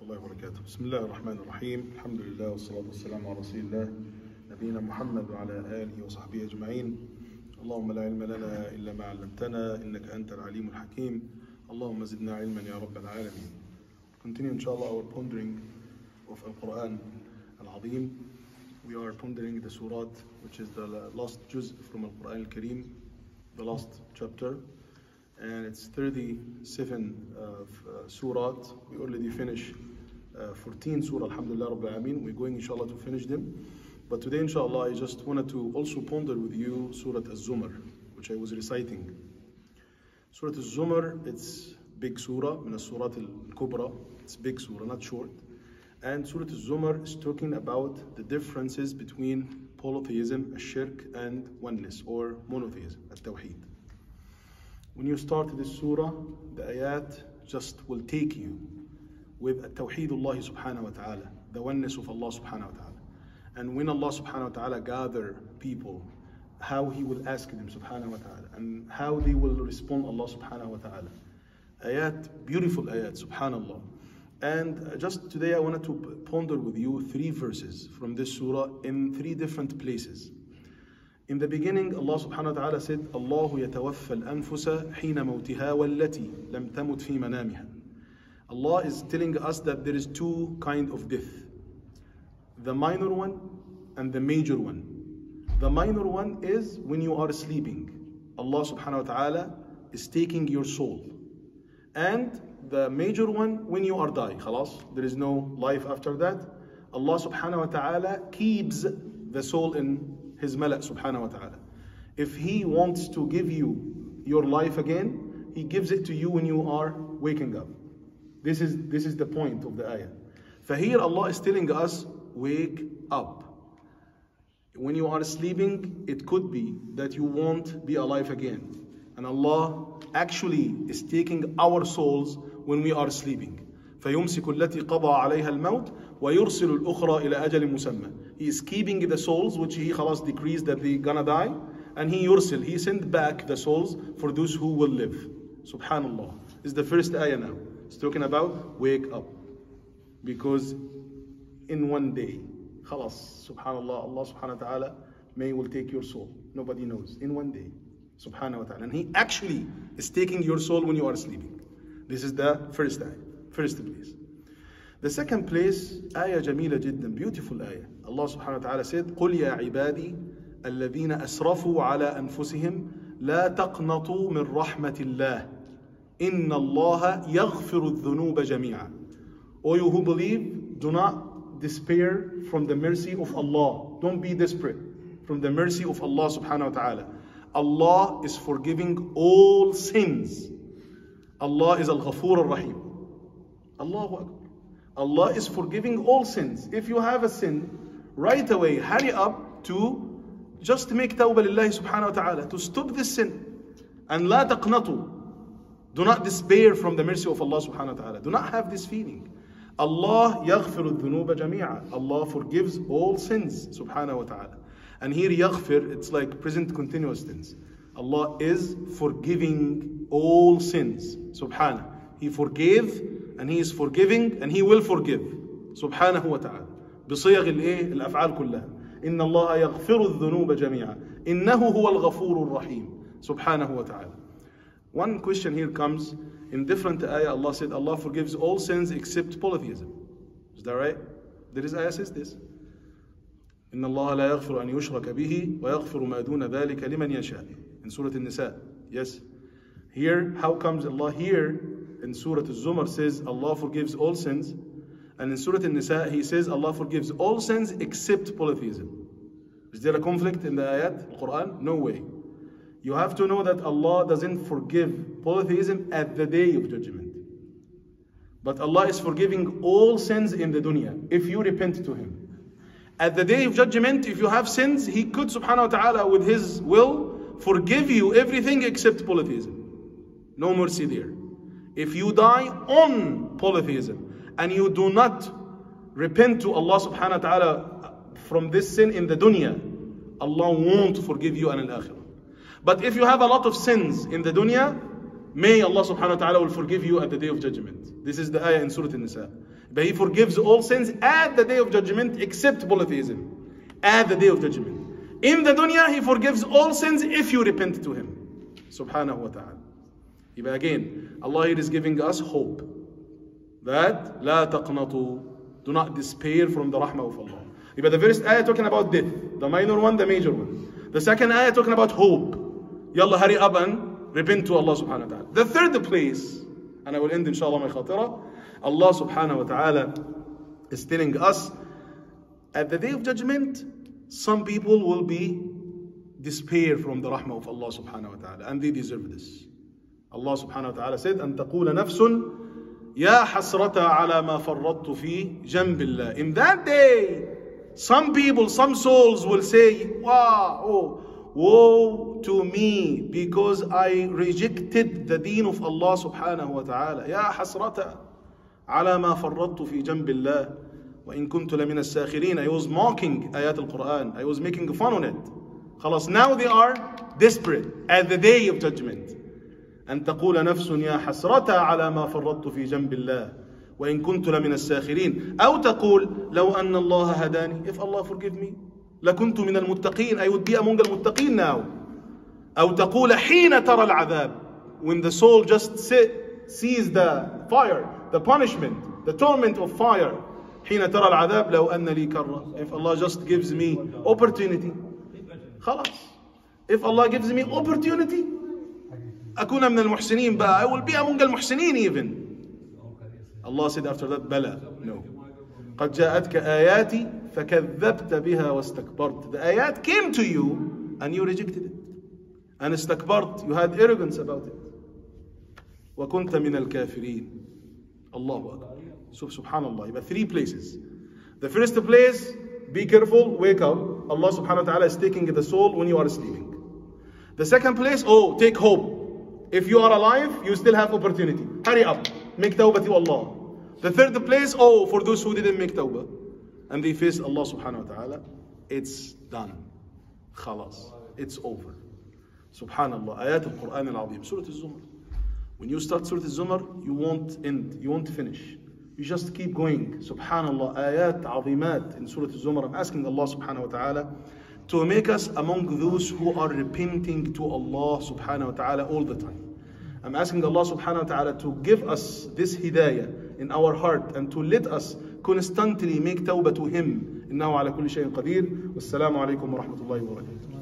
الله وبركاته. بسم الله الرحمن الرحيم. الحمد لله والصلاة والسلام على رسول الله نبينا محمد وعلى آله وصحبه أجمعين. اللهم لا علم لنا إلا ما علمتنا إنك أنت العليم الحكيم. اللهم زدنا علما يا رب العالمين. Continue inshallah our pondering of Al-Quran Al-Azim. We are pondering the Surat, which is the last juz from Al-Quran Al-Kareem, the last chapter. And it's 37 surat. We already finished 14 surah, alhamdulillah rabbil alameen. We're going inshallah to finish them. But today inshallah I just wanted to also ponder with you Surah Az-Zumar, which I was reciting. Surah Az-Zumar, it's big surah, min as-surat al-kubra. It's big surah, not short. And Surah Az-Zumar is talking about the differences between polytheism, shirk, and oneness, or monotheism, at-tawheed. When you start this surah, the ayat just will take you with at-tawheedullah subhanahu wa ta'ala, the oneness of Allah subhanahu wa ta'ala. And when Allah subhanahu wa ta'ala gather people, how He will ask them subhanahu wa ta'ala, and how they will respond Allah subhanahu wa ta'ala. Ayat, beautiful ayat, subhanallah. And just today I wanted to ponder with you 3 verses from this surah in 3 different places. In the beginning, Allah subhanahu wa ta'ala said, Allahu yatawaffa al-anfusa hina mawtiha wallati lam tamut fi manamiha. Allah is telling us that there is 2 kinds of death. The minor one and the major one. The minor one is when you are sleeping. Allah subhanahu wa ta'ala is taking your soul. And the major one when you are dying. Khalas, there is no life after that. Allah subhanahu wa ta'ala keeps the soul in His malak subhanahu wa ta'ala. If He wants to give you your life again, He gives it to you when you are waking up. This is the point of the ayah. For here Allah is telling us, wake up. When you are sleeping, it could be that you won't be alive again. And Allah actually is taking our souls when we are sleeping. فَيُمْسِكُ الَّتِي قَضَى عَلَيْهَا الْمَوْتِ وَيُرْسِلُ الْأُخْرَى إِلَى أَجَلٍ مُسَمَّى. He is keeping the souls which He khalas decrees that they gonna die, and He sent back the souls for those who will live. Subhanallah. This is the first ayah now. It's talking about wake up. Because in one day, khalas, subhanallah, Allah subhanahu wa ta'ala will take your soul. Nobody knows. In one day. Subhanahu wa ta'ala. And He actually is taking your soul when you are sleeping. This is the first ayah. First place. The second place, ayah jamila jiddan, beautiful ayah. Allah subhanahu wa ta'ala said, قُلْ يَا عِبَادِي الَّذِينَ أَسْرَفُوا عَلَىٰ أَنفُسِهِمْ لَا تَقْنَطُوا مِنْ رَحْمَةِ اللَّهِ إِنَّ اللَّهَ يَغْفِرُ الذُّنُوبَ جَمِيعًا. O you who believe, do not despair from the mercy of Allah. Don't be desperate from the mercy of Allah subhanahu wa ta'ala. Allah is forgiving all sins. Allah is Al-Ghafur Ar-Rahim. Allahu Akbar. Allah is forgiving all sins. If you have a sin, right away, hurry up to just make tawbah lillahi subhanahu wa ta'ala, to stop this sin. And la taqnatu. Do not despair from the mercy of Allah subhanahu wa ta'ala. Do not have this feeling. Allah yaghfiru dhunuba jami'a. Allah forgives all sins subhanahu wa ta'ala. And here yaghfir, it's like present continuous tense. Allah is forgiving all sins. Subhanahu. He forgave, and He is forgiving, and He will forgive. Subhanahu wa ta'ala. بصيغ الأفعال كلها. إن الله يغفر الذنوب جميعا. إنه هو الغفور الرحيم. Subhanahu wa ta'ala. One question here comes, in different ayah Allah said Allah forgives all sins except polytheism. Is that right? There is ayah says this. إن الله لا يغفر أن يشرك به ويغفر ما دون ذلك لمن يشاء. In Surah An-Nisa. Yes. Here, how comes Allah here in Surah Az-Zumar says Allah forgives all sins, and in Surah An-Nisa He says Allah forgives all sins except polytheism? Is there a conflict in the ayat, Al-Quran? No way. You have to know that Allah doesn't forgive polytheism at the day of judgment. But Allah is forgiving all sins in the dunya if you repent to Him. At the day of judgment, if you have sins, He could subhanahu wa ta'ala with His will forgive you everything except polytheism. No mercy there. If you die on polytheism and you do not repent to Allah subhanahu wa ta'ala from this sin in the dunya, Allah won't forgive you in al-akhirah. But if you have a lot of sins in the dunya, may Allah subhanahu wa ta'ala will forgive you at the day of judgment. This is the ayah in Surah An-Nisa. But He forgives all sins at the day of judgment except polytheism. At the day of judgment. In the dunya, He forgives all sins if you repent to Him. Subhanahu wa ta'ala. But again, Allah here is giving us hope. That لا تقنطوا, do not despair from the rahmah of Allah. But the first ayah talking about death. The minor one, the major one. The second ayah talking about hope. Yalla, hurry up and repent to Allah subhanahu wa ta'ala. The third place, and I will end inshallah my khatira, Allah subhanahu wa ta'ala is telling us, at the day of judgment, some people will be despair from the rahmah of Allah subhanahu wa ta'ala, and they deserve this. Allah subhanahu wa ta'ala said, أن تقول نفس يا حسرة على ما فرطت في جنب الله. In that day, some people, some souls will say, wow, woe to me because I rejected the deen of Allah subhanahu wa ta'ala. يا حسرة على ما فرطت في جنب الله وإن كنت لمن الساخرين. I was mocking ayat al-Quran. I was making fun on it. خلاص, now they are desperate at the day of judgment. أن تقول نفس يا حسرة على ما فرطت في جنب الله وإن كنت لمن الساخرين أو تقول لو أن الله هداني. If Allah forgive me لكنت من المتقين. I would be among المتقين now. أو تقول حين ترى العذاب. When the soul just sees the fire, the punishment, the torment of fire. حين ترى العذاب لو أن لي كرة. If Allah just gives me opportunity. خلاص. If Allah gives me opportunity, أكون من المحسنين بقى. I will be among المحسنين even. Allah said after that, بلى. No. قد جاءتك آياتي فكذبت بها واستكبرت. The ayat came to you and you rejected it. And استكبرت. You had arrogance about it. وكنت من الكافرين. الله أكبر. Subhanallah. But three places. The first place, be careful, wake up. Allah subhanahu wa ta'ala is taking the soul when you are sleeping. The second place, take hope. If you are alive, you still have opportunity. Hurry up. Make tawbah to Allah. The third place, for those who didn't make tawbah and they face Allah subhanahu wa ta'ala, it's done. Khalas. It's over. Subhanallah. Ayat al-Quran al-Azim. Surah al-Zumar. When you start Surah al-Zumar, you won't end. You won't finish. You just keep going. Subhanallah. Ayat azimat in Surah al-Zumar. I'm asking Allah subhanahu wa ta'ala to make us among those who are repenting to Allah subhanahu wa ta'ala all the time. I'm asking Allah subhanahu wa ta'ala to give us this hidayah in our heart and to let us constantly make tawbah to Him. Innahu ala kulli shayin qadir. Wassalamu alaikum wa rahmatullahi wa barakatuh.